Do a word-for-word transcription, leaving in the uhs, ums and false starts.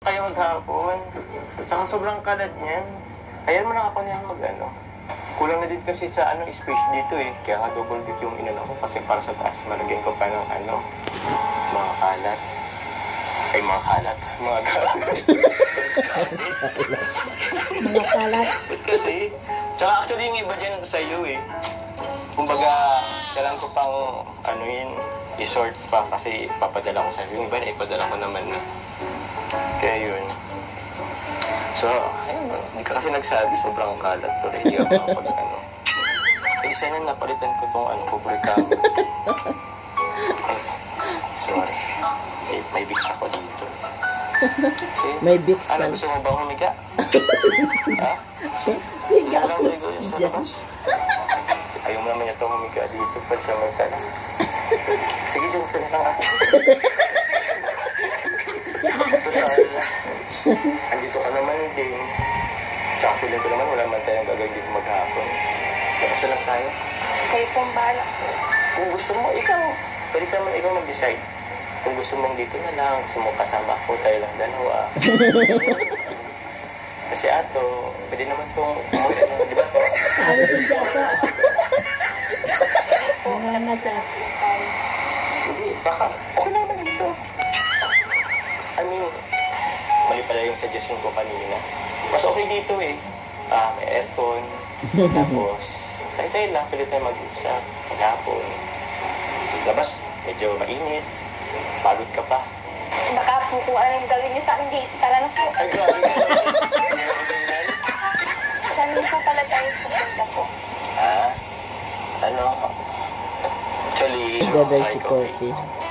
kayo maghapon. Tsaka sobrang kalat niyan. Ayan mo na ako niyan mag-ano. Kulang na din kasi sa ano space dito eh. Kaya nga double dip yung inano ko kasi para sa taas malagyan ko pa ng ano, mga kalat. Ay, mga kalat. Mga kalat. Mga kalat. Kasi, tsaka actually yung iba dyan sa iyo eh. Kumbaga, kailangan ko pang ano yun, i-sort pa kasi papadala ko sa iyo. Yung iba na ipadala ko naman na. Kaya yun. So, ayun, hindi ka kasi nagsabi, sobrang kalat to. Hindi ako kapag ano. Kaya isa na napalitan ko tong ano, kubrikamo. Sorry. May, may bigs ako dito. See? May bigs ano, pala. gusto mo ba humiga? Ha? See? Higa Walang ko ligo yung sa dyan. labas. Ayaw mo naman ito humiga dito pa sa may tala. Sige, dyan ka na lang ako. Ito tayo. Andito ka naman din. Tsaka feeling ko naman wala man tayong gagawin dito maghapon. Labas na lang tayo. Kayo pong bala. Kung gusto mo, ikaw. Pwede ka naman ikaw mag-decide. Kung gusto mong dito na lang, gusto mong kasama ako, tayo lang dalawa. Kasi ato, pwede naman itong, di ba to? Ano si Jaco? Mga nasa. Hindi, baka, okay lang naman dito. I mean, mali pala yung suggestion ko kanina. Mas okay dito eh. Ah, may aircon. Tapos, tayo-tayo lang, pwede tayo mag-usap. Maghapon. Labas, medyo mainit. Pagod ka pa. Baka po kung ano yung gawin niyo sa akin dito. Tara na po. Ay, grabe ka. Saan niyo po pala tayo pupunta po? Ah, ano? Actually, Gaday sorry, si Coffee.